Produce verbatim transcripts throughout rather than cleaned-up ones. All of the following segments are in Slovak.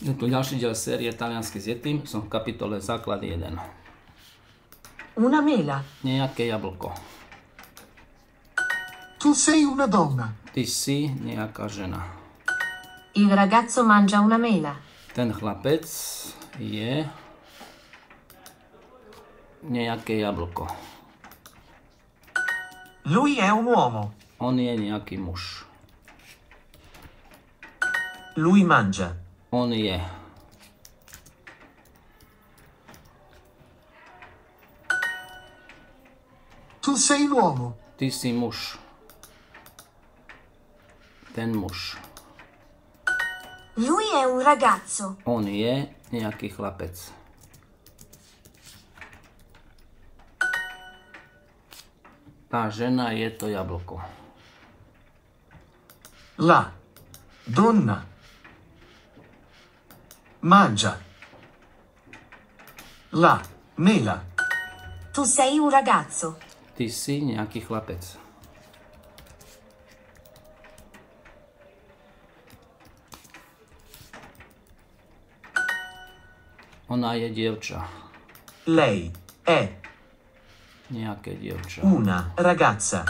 Je tu ďalší diel série Taliansky s Yetim, som v kapitole Základ jeden. Una mela. Nejaké jablko. Tu sei una donna. Ty si nejaká žena. Il ragazzo mangia una mela. Ten chlapec je nejaké jablko. Lui è un uomo. On je nejaký muž. Lui mangia. On je. Tu sei l'uomo. Ty si muž. Ten muž. Lui è un ragazzo. On je nejaký chlapec. Tá žena je to jablko. La donna mangia la mela. Tu sei un ragazzo. Ty si nejaký chlapec. Ona je dievča. Lei è Nejaké dievča. una ragazza.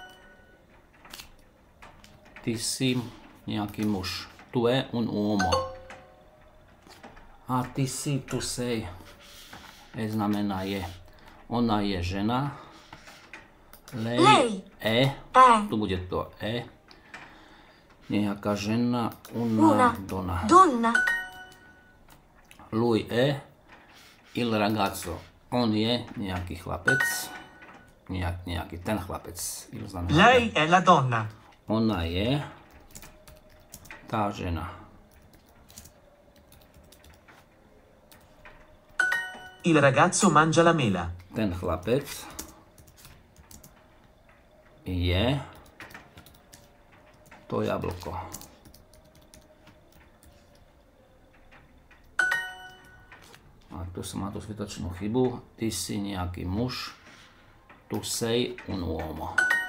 Ty si nejaký muž. Tu je un uomo. A ty si, tu sei. E znamená je. Ona je žena. Lei, Lei. E. E. Tu bude to E. Nejaká žena. Una Una donna. donna. Lui è il ragazzo. On je nejaký chlapec. Nejak, nejaký ten chlapec. Il znamená. Lei è la donna. Ona je tá žena. Il ragazzo mangia la mela. Ten chlapec je to jablko. A tu som mal tú zbytočnú chybu. Ty si nejaký muž. Tu sei un uomo.